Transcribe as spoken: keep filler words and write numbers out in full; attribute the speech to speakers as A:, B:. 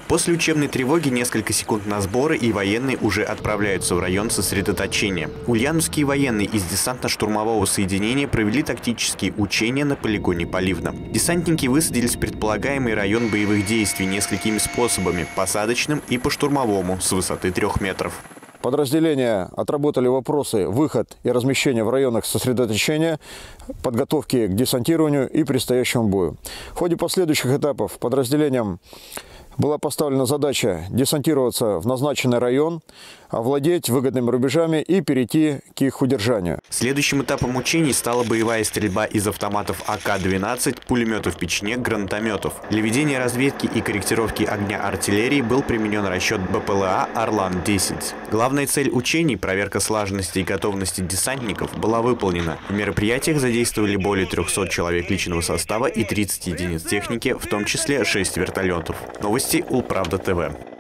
A: После учебной тревоги несколько секунд на сборы, и военные уже отправляются в район сосредоточения. Ульяновские военные из десантно-штурмового соединения провели тактические учения на полигоне Поливно. Десантники высадились в предполагаемый район боевых действий несколькими способами – посадочным и по штурмовому с высоты трех метров.
B: Подразделения отработали вопросы выход и размещение в районах сосредоточения, подготовки к десантированию и предстоящему бою. В ходе последующих этапов подразделениям была поставлена задача десантироваться в назначенный район, овладеть выгодными рубежами и перейти к их удержанию.
A: Следующим этапом учений стала боевая стрельба из автоматов А К двенадцать, пулеметов печенек, гранатометов. Для ведения разведки и корректировки огня артиллерии был применен расчет Б П Л А «Орлан десять». Главная цель учений – проверка слаженности и готовности десантников – была выполнена. В мероприятиях задействовали более трёхсот человек личного состава и тридцать единиц техники, в том числе шесть вертолетов. Новости Улправда Т В.